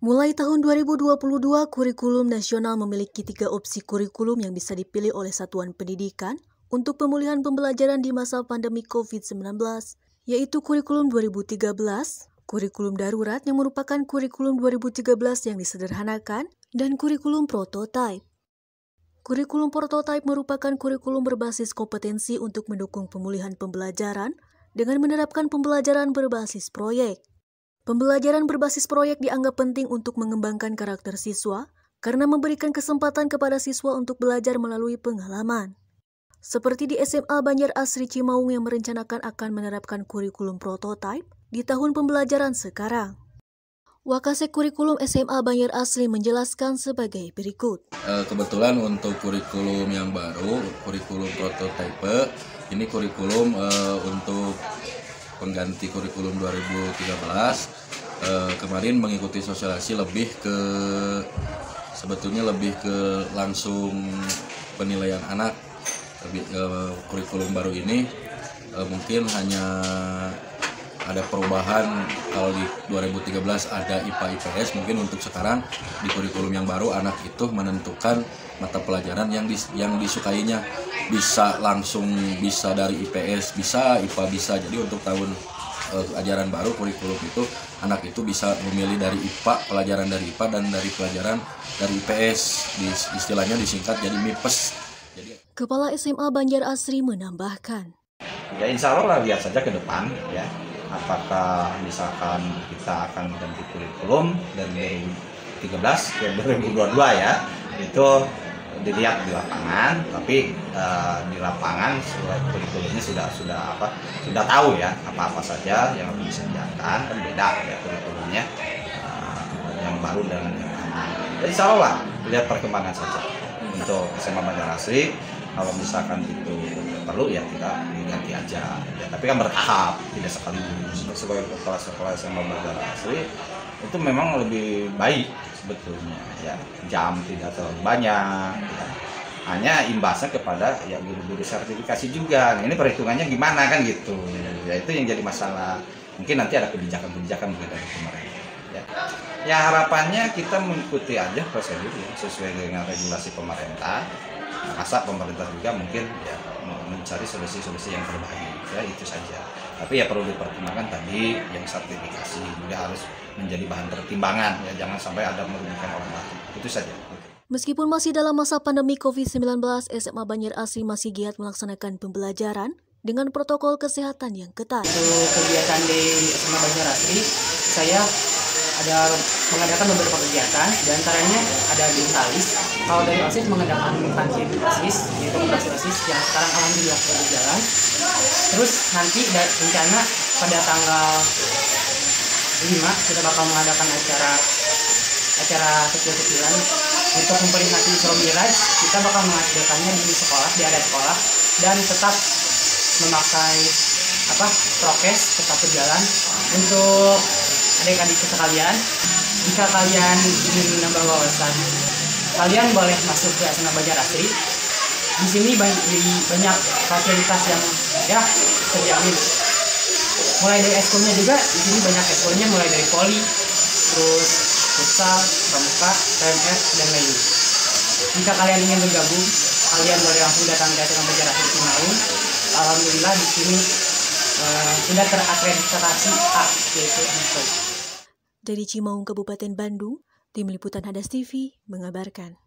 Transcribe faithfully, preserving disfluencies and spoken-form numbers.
Mulai tahun dua ribu dua puluh dua, kurikulum nasional memiliki tiga opsi kurikulum yang bisa dipilih oleh satuan pendidikan untuk pemulihan pembelajaran di masa pandemi covid sembilan belas, yaitu kurikulum dua ribu tiga belas, kurikulum darurat yang merupakan kurikulum dua ribu tiga belas yang disederhanakan, dan kurikulum prototipe. Kurikulum prototipe merupakan kurikulum berbasis kompetensi untuk mendukung pemulihan pembelajaran dengan menerapkan pembelajaran berbasis proyek. Pembelajaran berbasis proyek dianggap penting untuk mengembangkan karakter siswa karena memberikan kesempatan kepada siswa untuk belajar melalui pengalaman. Seperti di S M A Banjar Asri Cimaung yang merencanakan akan menerapkan kurikulum prototipe di tahun pembelajaran sekarang. Wakasek Kurikulum S M A Banjar Asri menjelaskan sebagai berikut. Kebetulan untuk kurikulum yang baru, kurikulum prototipe, ini kurikulum uh, untuk pengganti kurikulum dua ribu tiga belas. Uh, kemarin mengikuti sosialisasi lebih ke sebetulnya lebih ke langsung penilaian anak. Lebih, uh, kurikulum baru ini uh, mungkin hanya ada perubahan. Kalau di dua ribu tiga belas ada I P A I P S, mungkin untuk sekarang di kurikulum yang baru anak itu menentukan mata pelajaran yang dis, yang disukainya, bisa langsung bisa dari I P S, bisa I P A bisa. Jadi untuk tahun eh, ajaran baru kurikulum itu anak itu bisa memilih dari I P A, pelajaran dari I P A dan dari pelajaran dari I P S. Di, istilahnya disingkat jadi MIPES. Jadi Kepala S M A Banjar Asri menambahkan. Ya insya Allah lah, lihat saja ke depan ya. Apakah misalkan kita akan ganti kurikulum dari dua ribu tiga belas ke dua ribu dua puluh dua ya, itu dilihat di lapangan. Tapi uh, di lapangan kurikulumnya sudah sudah apa sudah tahu ya apa apa saja yang harus disediakan, kan beda ya kurikulumnya uh, yang baru dengan yang lama. Jadi insya Allah lah, lihat perkembangan saja untuk S M A Banjar Asri. Kalau misalkan itu perlu ya kita diganti aja ya, tapi kan bertahap, tidak sekaligus. Sebagai kepala sekolah S M A Banjar Asri itu memang lebih baik sebetulnya ya, jam tidak terlalu banyak ya. Hanya imbasnya kepada ya guru-guru sertifikasi juga. Nah, ini perhitungannya gimana kan gitu ya, itu yang jadi masalah. Mungkin nanti ada kebijakan-kebijakan mungkin dari pemerintah ya. Ya harapannya kita mengikuti aja prosedur ya, sesuai dengan regulasi pemerintah. Masa pemerintah juga mungkin ya mencari solusi-solusi yang terbaik ya, itu saja. Tapi ya perlu dipertimbangkan tadi yang sertifikasi juga harus menjadi bahan pertimbangan ya, jangan sampai ada merugikan orang lain. Itu saja. Meskipun masih dalam masa pandemi covid sembilan belas, S M A Banjar Asri masih giat melaksanakan pembelajaran dengan protokol kesehatan yang ketat. Untuk kegiatan di S M A Banjar Asri, saya ada mengadakan beberapa kegiatan, diantaranya ada di OSIS. Kalau dari OSIS mengadakan kantin OSIS, yaitu koperasi OSIS yang sekarang alhamdulillah sudah berjalan. Terus nanti rencana pada tanggal lima kita bakal mengadakan acara acara kecil-kecilan untuk memperingati Isra Miraj. Kita bakal mengadakannya di sekolah, di area sekolah, dan tetap memakai apa prokes, tetap berjalan. Untuk adik-adik sekalian, jika kalian ingin menambah wawasan, kalian boleh masuk ke S M A Banjar Asri. Di sini banyak, banyak fasilitas yang ya terjamin. Mulai dari eskulnya juga, di sini banyak eskulnya mulai dari voli, terus futsal, pramuka, P M S dan lainnya. Jika kalian ingin bergabung, kalian boleh langsung datang ke S M A Banjar Asri Cimaung. Alhamdulillah di sini uh, sudah terakreditasi A, yaitu Info. Dari Cimaung, Kabupaten Bandung, Tim Liputan Hadas T V mengabarkan.